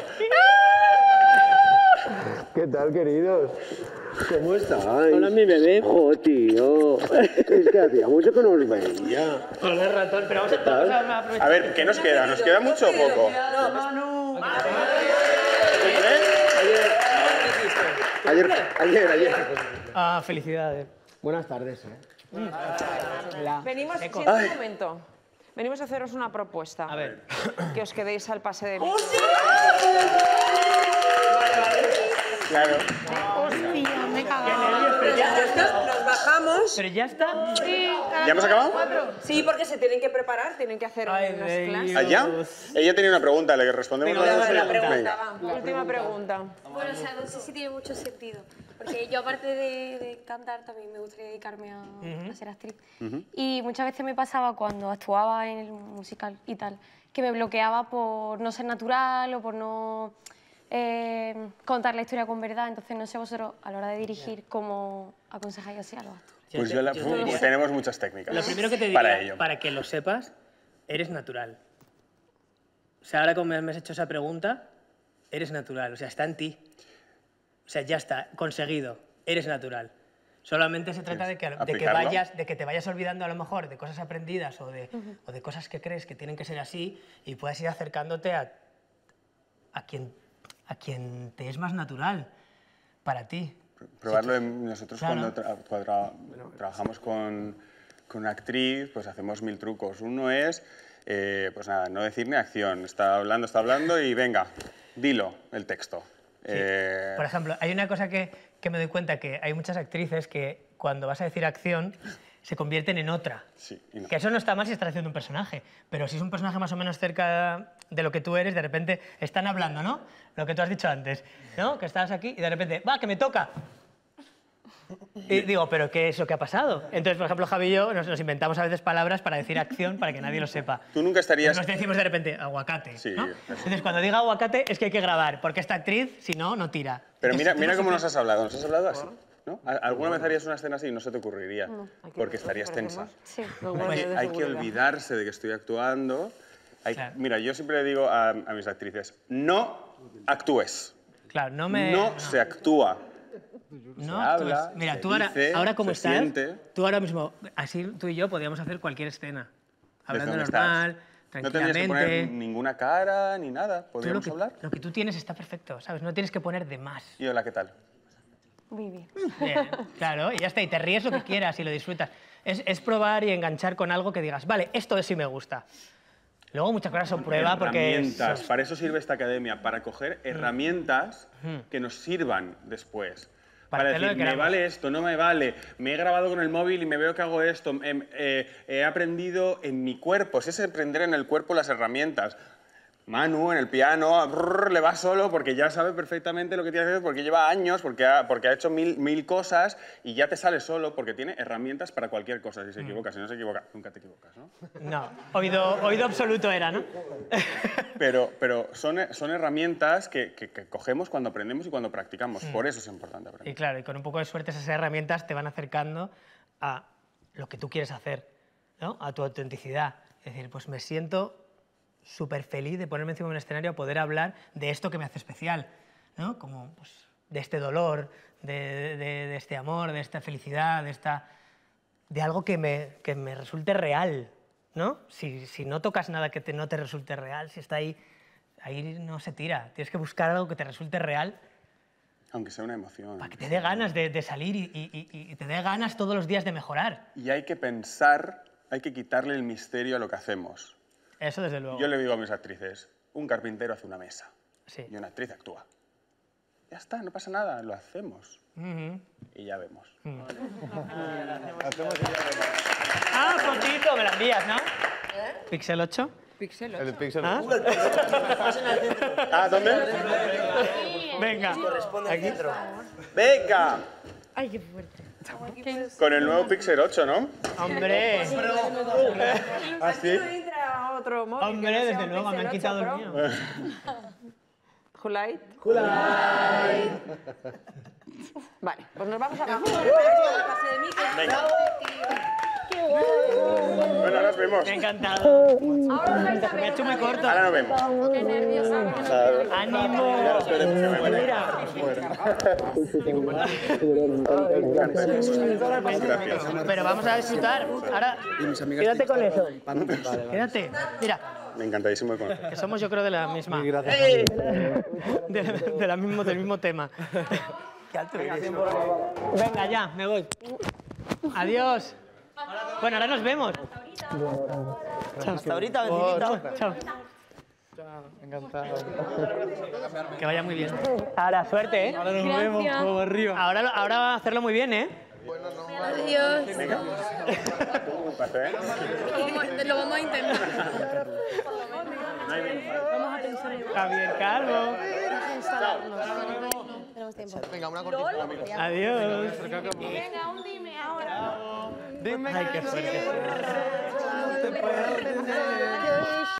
S13: ¿Qué tal, queridos? ¿Cómo estáis?
S6: Hola, mi bebé.
S13: Oh, tío. Es que hacía mucho que no os veía.
S6: Hola, ratón, pero vamos a aprovechar.
S7: A ver, ¿qué nos queda? ¿Nos queda mucho o poco? Ayer.
S6: Ah, felicidades.
S13: Buenas tardes,
S5: Venimos,
S6: Eco.
S5: siento un momento. Venimos a haceros una propuesta.
S6: A ver.
S5: Que os quedéis al pase de...
S7: Claro.
S2: hostia, me he cagado.
S5: Nos bajamos.
S6: Pero ya está.
S2: Sí,
S7: ¿Ya hemos acabado?
S5: Sí, porque se tienen que preparar, tienen que hacer
S6: Ay,
S5: unas
S6: Dios.
S5: clases.
S7: ¿Allá? Ella tenía una pregunta, le respondemos
S6: Venga,
S7: las dos.
S6: la pregunta.
S7: Venga.
S5: Última pregunta.
S14: Bueno, o sea, no sé si tiene mucho sentido. Porque yo, aparte de cantar, también me gustaría dedicarme a ser actriz. Y muchas veces me pasaba cuando actuaba en el musical y tal, que me bloqueaba por no ser natural o por no contar la historia con verdad. Entonces, no sé vosotros, a la hora de dirigir, cómo aconsejáis así a los actores.
S7: Pues yo tenemos muchas técnicas.
S6: Lo primero que te
S7: para
S6: diría,
S7: ello.
S6: para que lo sepas, eres natural. O sea, ahora como me has hecho esa pregunta, eres natural. O sea, está en ti. O sea, ya está, conseguido. Eres natural. Solamente se trata de que te vayas olvidando a lo mejor de cosas aprendidas o de cosas que crees que tienen que ser así y puedas ir acercándote a quien te es más natural para ti.
S7: Probarlo nosotros
S6: Claro.
S7: cuando trabajamos con una actriz, pues hacemos 1000 trucos. Uno es, pues nada, no decir ni acción. Está hablando y venga, dilo el texto.
S6: Sí. Por ejemplo, hay una cosa que me doy cuenta, que hay muchas actrices que cuando vas a decir acción se convierten en otra.
S7: Sí, y no.
S6: Que eso no está mal si estás haciendo un personaje, pero si es un personaje más o menos cerca de lo que tú eres, de repente están hablando, ¿no? Lo que tú has dicho antes, ¿no? Que estabas aquí y de repente, ¡va, que me toca! Y digo, ¿pero qué es lo que ha pasado? Entonces, por ejemplo, Javi y yo nos inventamos a veces palabras para decir acción para que nadie lo sepa.
S7: Tú nunca estarías...
S6: Nos decimos de repente, aguacate,
S7: Sí,
S6: ¿no?
S7: eso.
S6: Entonces, cuando diga aguacate es que hay que grabar, porque esta actriz, si no, no tira.
S7: Pero
S6: Entonces,
S7: mira
S6: tú
S7: cómo
S6: no
S7: nos has hablado. Nos has hablado así, ¿no? ¿Alguna vez harías una escena así y no se te ocurriría? Porque estarías tensa.
S5: Sí.
S7: Hay que olvidarse de que estoy actuando. Mira, yo siempre le digo a mis actrices, no actúes.
S6: Claro,
S7: No se actúa.
S6: No,
S7: se habla,
S6: mira,
S7: se
S6: tú
S7: dice,
S6: ahora como
S7: se
S6: estás,
S7: siente.
S6: tú ahora mismo, así tú y yo podríamos hacer cualquier escena. Hablando
S7: ¿Desde dónde
S6: normal,
S7: estás? No tendrías que poner
S6: tranquilamente.
S7: ninguna cara ni nada.
S6: Tú
S7: ¿Podríamos hablar?
S6: Lo que tú tienes está perfecto, ¿sabes? No tienes que poner de más.
S7: Y hola, ¿qué tal?
S5: Muy bien.
S6: Bien, claro, y ya está, y te ríes lo que quieras y lo disfrutas. Es probar y enganchar con algo que digas, vale, esto sí me gusta. Luego muchas cosas son prueba porque...
S7: Herramientas. Para eso sirve esta academia, para coger herramientas que nos sirvan después. Para
S6: hacer lo
S7: decir,
S6: que
S7: me
S6: queramos.
S7: vale esto, no me vale, me he grabado con el móvil y me veo que hago esto, he aprendido en mi cuerpo, es aprender en el cuerpo las herramientas. Manu en el piano le va solo porque ya sabe perfectamente lo que tiene que hacer, porque lleva años, porque ha hecho mil cosas y ya te sale solo porque tiene herramientas para cualquier cosa. Si se equivoca, si no se equivoca, nunca te equivocas, ¿no?
S6: No, oído absoluto era, ¿no?
S7: Pero son herramientas que cogemos cuando aprendemos y cuando practicamos. Por eso es importante aprender.
S6: Y claro, y con un poco de suerte esas herramientas te van acercando a lo que tú quieres hacer, ¿no? A tu autenticidad. Es decir, pues me siento súper feliz de ponerme encima de un escenario a poder hablar de esto que me hace especial, ¿no? Como pues, de este dolor, de este amor, de esta felicidad, de algo que me resulte real, ¿no? Si no tocas nada que no te resulte real, si está ahí no se tira. Tienes que buscar algo que te resulte real.
S7: Aunque sea una emoción.
S6: Para que te dé ganas de salir y te dé ganas todos los días de mejorar.
S7: Y hay que pensar, hay que quitarle el misterio a lo que hacemos.
S6: Eso desde luego.
S7: Yo le digo a mis actrices, un carpintero hace una mesa
S6: Sí.
S7: y una actriz actúa. Ya está, no pasa nada, lo hacemos. Y ya vemos.
S6: Ah, fotito, me la envías, ¿no? ¿Pixel 8?
S5: Pixel
S10: El Pixel.
S6: ¿Ah?
S7: Ah, ¿dónde?
S6: Venga.
S8: Aquí.
S7: ¡Venga!
S14: Ay, qué fuerte.
S7: Con el nuevo Pixel 8, ¿no?
S6: ¡Hombre!
S7: ¿Ah, sí?
S5: Otro móvil.
S6: Hombre, desde luego, me han quitado el mío.
S5: Julight. Vale, pues nos vamos a la
S7: Venga. Bueno, ahora nos vemos.
S6: Me ha encantado.
S5: Ahora
S6: Me ha hecho muy corto.
S7: Ahora nos vemos.
S14: Qué nerviosa.
S6: ¡Ánimo!
S7: Gracias.
S6: Pero vamos a disfrutar. Ahora, quédate con eso. Quédate. Mira,
S7: Me encantadísimo de conocerte.
S6: que somos yo creo de la misma...
S4: Gracias.
S6: Del mismo tema. Venga, ya, me voy. Adiós. Bueno, ahora nos vemos.
S8: Hasta ahorita,
S6: Oh,
S8: vecinita.
S6: chao.
S10: Encantado.
S6: Que vaya muy bien. Ahora, suerte, ¿eh?
S10: Ahora nos vemos, vamos arriba.
S6: Ahora va a hacerlo muy bien, ¿eh?
S14: Adiós.
S7: Un placer.
S14: Lo vamos a intentar.
S6: Javier Calvo.
S3: Venga, una cortita.
S6: Adiós.
S14: Venga, un dime ahora.
S6: Ay, qué fuerte.